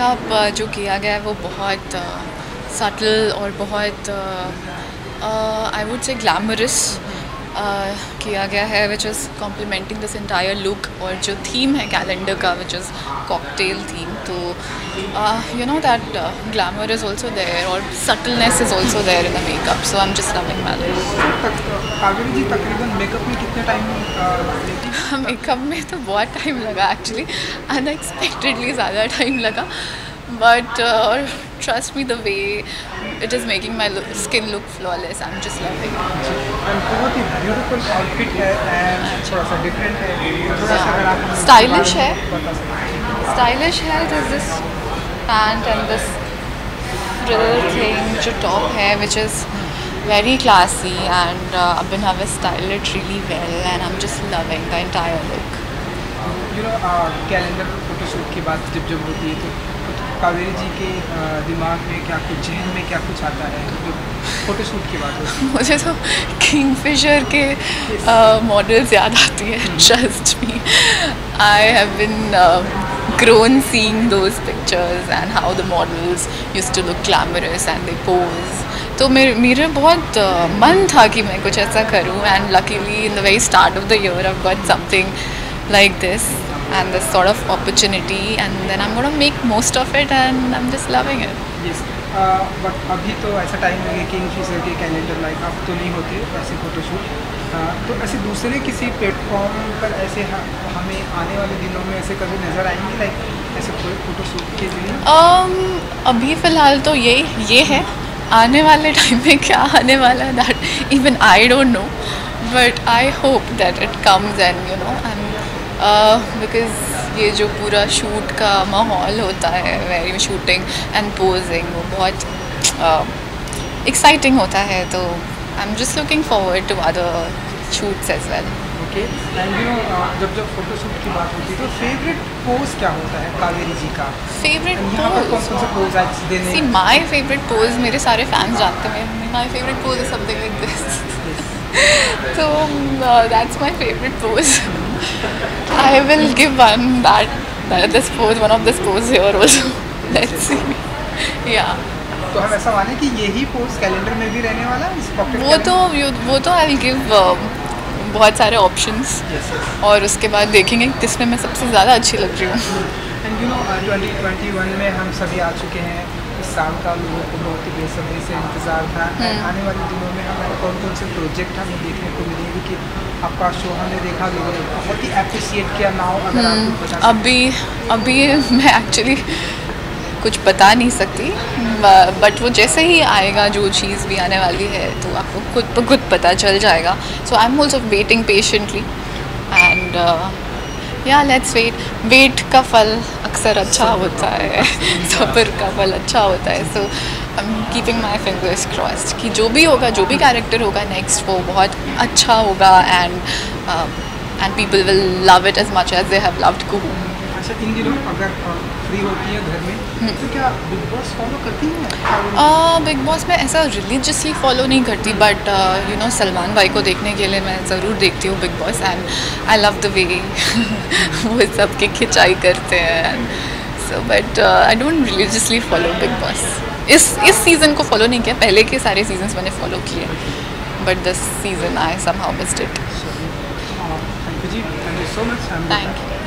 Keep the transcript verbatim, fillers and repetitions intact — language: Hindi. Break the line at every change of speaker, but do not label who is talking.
मेकअप जो किया गया है वो बहुत सटल और बहुत आई वुड से ग्लैमरस किया गया है, which is complimenting this entire look. और जो थीम है कैलेंडर का, विच इज़ कॉकटेल थीम, तो you know that glamour is also there और subtleness is also there in the makeup, so I'm just loving my look.
Kaveri ji तकरीबन मेकअप में कितने टाइम?
मेकअप में तो बहुत टाइम लगा एक्चुअली, अनएक्सपेक्टेडली ज़्यादा टाइम लगा, but trust me the way it is making my skin look flawless, I'm just loving
it. बहुत ही ब्यूटीफुल आउटफिट है एंड थोड़ा सा डिफरेंट है, थोड़ा सा अगर आप
स्टाइलिश है, स्टाइलिश है। This this pant and this frill thing जो टॉप है, which is very classy, and uh, Abhinav has styled it really well, and I'm just loving the entire look.
You know, calendar photoshoot की बात जब जब होती है तो कावेरी जी के दिमाग में क्या कुछ, जहन में क्या कुछ आता है जब फोटोशूट की बात होती है?
मुझे तो किंगफिशर के मॉडल्स याद आती है, trust me. I have been grown seeing those pictures and how the models used to look glamorous and they pose. तो मेरे मेरे बहुत uh, मन था कि मैं कुछ ऐसा करूँ, and luckily in the very start of the year I've got something like this and this sort of opportunity, and then I'm gonna make most of it and I'm just loving it.
Yes. But uh, अभी तो ऐसा टाइम है कि किंगफिशर के कैलेंडर लाइक अब तो नहीं होते ऐसे फ़ोटोशूट, uh, तो ऐसे दूसरे किसी प्लेटफॉर्म पर ऐसे हमें आने वाले दिनों में ऐसे कभी नज़र आएंगे लाइक ऐसे कोई फ़ोटोशूट के लिए?
um, अभी फ़िलहाल तो ये ये है, आने वाले टाइम में क्या आने वाला है that even I don't know, but I hope that it comes and you know I because ये जो पूरा शूट का माहौल होता है, वेरी शूटिंग एंड पोजिंग, वो बहुत एक्साइटिंग uh, होता है, तो I'm just looking forward to other shoots as well.
Okay, and you know जब जब फोटोशूट की बात होती है तो फेवरेट पोज क्या होता है कावेरी जी का?
फेवरेट
पोज कौन कौन सा पोज आज देने?
सी माय फेवरेट पोज, मेरे सारे फैंस जानते हैं, my favourite pose is something like this, so uh, that's my favorite pose. I will give one that, that this pose, one of this pose here also. Let's see. Yeah.
तो हम ऐसा माने कि यही पोज कैलेंडर में भी रहने वाला है इस पॉकेट?
वो तो वो तो आई विल गिव बहुत सारे ऑप्शंस,
yes, yes.
और उसके बाद देखेंगे किसमें मैं सबसे ज़्यादा अच्छी लग रही हूँ।
And you know twenty twenty one में हम सभी आ चुके हैं, इस साल का लोगों को बहुत ही बेसब्री से इंतज़ार था। आने वाले दिनों में हमारे कौन कौन से प्रोजेक्ट हमें देखने को मिलेंगे कि आपका शो हमने देखा, लोगों ने बहुत ही अप्रिशिएट किया नाउ, अगर आप कुछ बता? अभी
अभी मैं एक्चुअली कुछ बता नहीं सकती, बट वो जैसे ही आएगा, जो चीज़ भी आने वाली है, तो आपको खुद ब खुद पता चल जाएगा। So I'm also waiting patiently, and yeah let's wait. Wait का फल अक्सर अच्छा होता है, सब्र का फल अच्छा होता है, so I'm keeping my fingers crossed कि जो भी होगा, जो भी कैरेक्टर होगा नेक्स्ट, वो बहुत अच्छा होगा, and and people will love it as much as they have loved Kuhu.
अच्छा, इन दिनों अगर फ्री होती है घर में तो क्या बिग बॉस फॉलो करती हैं?
बिग बॉस में ऐसा रिलीजियसली फॉलो नहीं करती, बट यू नो सलमान भाई को देखने के लिए मैं ज़रूर देखती हूँ Bigg Boss, and I love the way वो सबकी खिंचाई करते हैं, so but I don't religiously follow Bigg Boss. इस इस सीज़न को फॉलो नहीं किया, पहले के सारे सीजन्स मैंने फॉलो किए, but this season I somehow missed it.
Thank you ji, thank you so much.
Thank you.